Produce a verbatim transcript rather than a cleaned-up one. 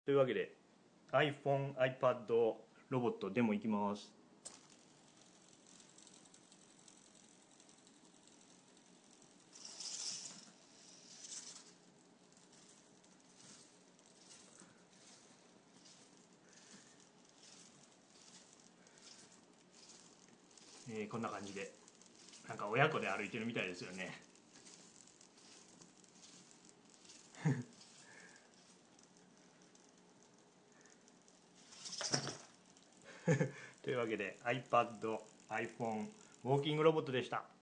というわけで iPhone、iPad ロボットデモいきます。えー、こんな感じでなんか親子で歩いてるみたいですよね。というわけで iPad、iPhone、ウォーキングロボットでした。